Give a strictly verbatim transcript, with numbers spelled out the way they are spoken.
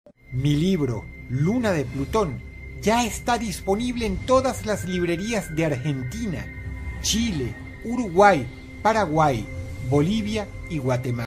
Mi libro, Luna de Plutón, ya está disponible en todas las librerías de Argentina, Chile, Uruguay, Paraguay, Bolivia y Guatemala.